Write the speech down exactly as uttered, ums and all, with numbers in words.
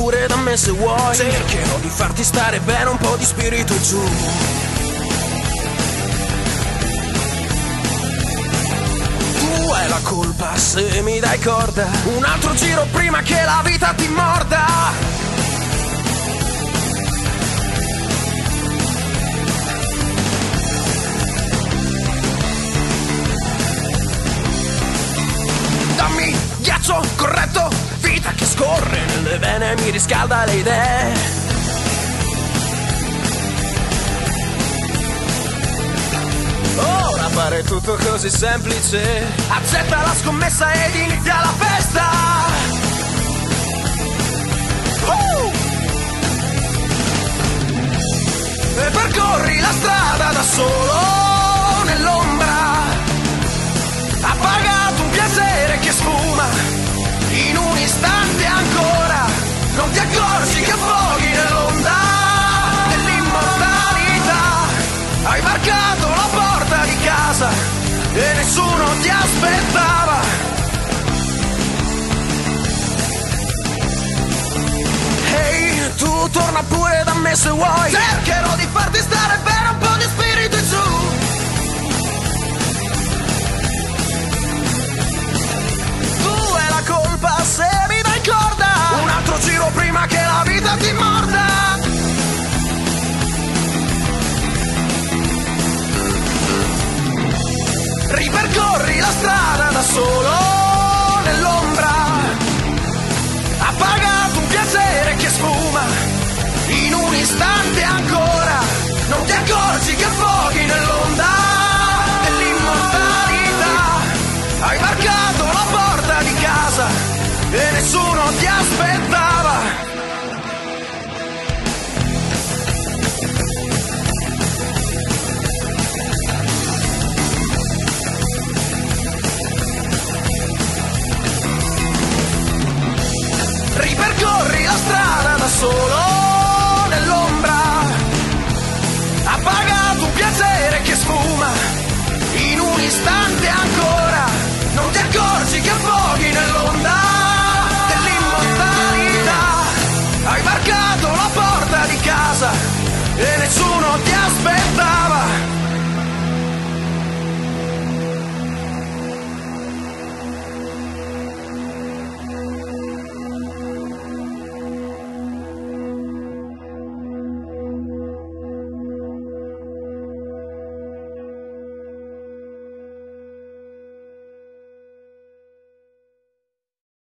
pure da me se vuoi. Cercherò di farti stare bene, un po' di spirito giù. Tu hai la colpa se mi dai corda, un altro giro prima che la vita ti morda. Dammi ghiaccio corretto, vita che scorre nelle vene, mi riscalda le idee. Ora pare tutto così semplice, accetta la scommessa ed inizia la festa. uh! E percorri la strada da solo nell'ombra, ha pagato un piacere che sfuma in un istante ancora. Non ti accorgi che affoghi nell'onda dell'immortalità. Hai varcato la porta di casa e nessuno ti aspettava. Ehi, hey, tu torna pure da me se vuoi. Cercherò di farti stare bene, un po' di spirito in giù. Colpa se mi dai corda, un altro giro prima che la vita ti morda. Ripercorri la strada da solo nell'ombra, ha pagato un piacere che sfuma in un istante ancora. Non ti accorgi che affoghi nell'onda dell'immortalità. Hai varcato la porta di casa e nessuno ti aspettava. Ripercorri la strada da solo nell'ombra, ha pagato un piacere che sfuma in un istante